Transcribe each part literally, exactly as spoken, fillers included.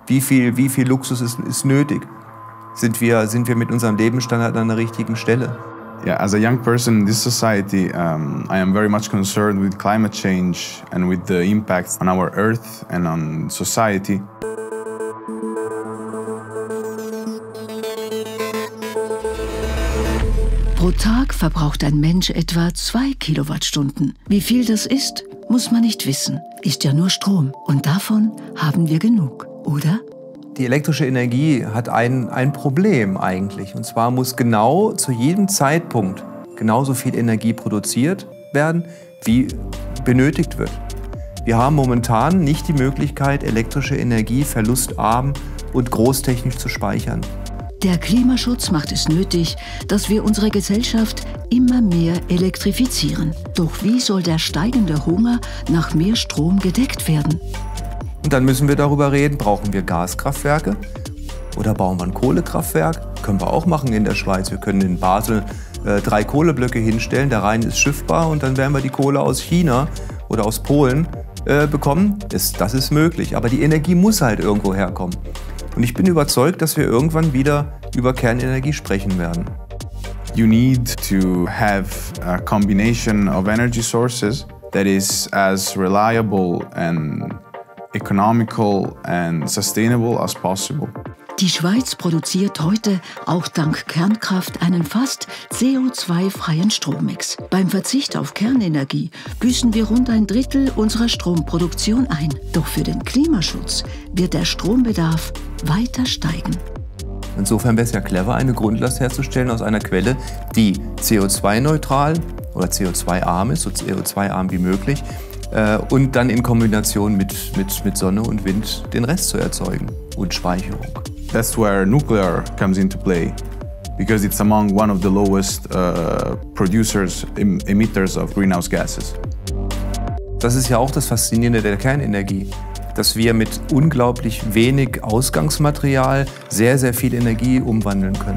Wie viel, wie viel Luxus ist, ist nötig? Sind wir, sind wir mit unserem Lebensstandard an der richtigen Stelle? Yeah, as a young person in this society, um, I am very much concerned with climate change and with the impacts on our Earth and on society. Pro Tag verbraucht ein Mensch etwa zwei Kilowattstunden. Wie viel das ist, muss man nicht wissen. Ist ja nur Strom. Und davon haben wir genug, oder? Die elektrische Energie hat ein, ein Problem eigentlich. Und zwar muss genau zu jedem Zeitpunkt genauso viel Energie produziert werden, wie benötigt wird. Wir haben momentan nicht die Möglichkeit, elektrische Energie verlustarm und großtechnisch zu speichern. Der Klimaschutz macht es nötig, dass wir unsere Gesellschaft immer mehr elektrifizieren. Doch wie soll der steigende Hunger nach mehr Strom gedeckt werden? Und dann müssen wir darüber reden, brauchen wir Gaskraftwerke oder bauen wir ein Kohlekraftwerk? Können wir auch machen in der Schweiz. Wir können in Basel äh, drei Kohleblöcke hinstellen, der Rhein ist schiffbar und dann werden wir die Kohle aus China oder aus Polen äh, bekommen. Das, das ist möglich, aber die Energie muss halt irgendwo herkommen. Und ich bin überzeugt, dass wir irgendwann wieder über Kernenergie sprechen werden. You need to have a combination of energy sources that is as reliable and economical and sustainable as possible. Die Schweiz produziert heute auch dank Kernkraft einen fast C O zwei freien Strommix. Beim Verzicht auf Kernenergie büßen wir rund ein Drittel unserer Stromproduktion ein. Doch für den Klimaschutz wird der Strombedarf weiter steigen. Insofern wäre es ja clever, eine Grundlast herzustellen aus einer Quelle, die C O zwei neutral oder C O zwei arm ist, so C O zwei arm wie möglich, äh, und dann in Kombination mit, mit, mit Sonne und Wind den Rest zu erzeugen und Speicherung. That's where nuclear comes into play, because it's among one of the lowest uh, producers, em emitters of greenhouse gases. Das ist ja auch das Faszinierende der Kernenergie, dass wir mit unglaublich wenig Ausgangsmaterial sehr, sehr viel Energie umwandeln können.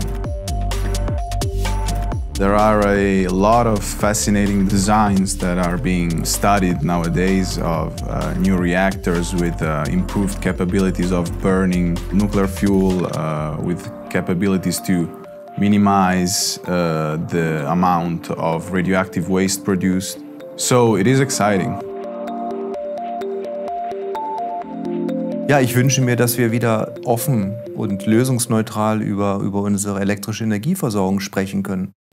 There are a lot of fascinating designs that are being studied nowadays of uh, new reactors with uh, improved capabilities of burning nuclear fuel uh, with capabilities to minimize uh, the amount of radioactive waste produced. So it is exciting. Ja, ich wünsche mir, dass wir wieder offen und lösungsneutral über, über unsere elektrische Energieversorgung sprechen können.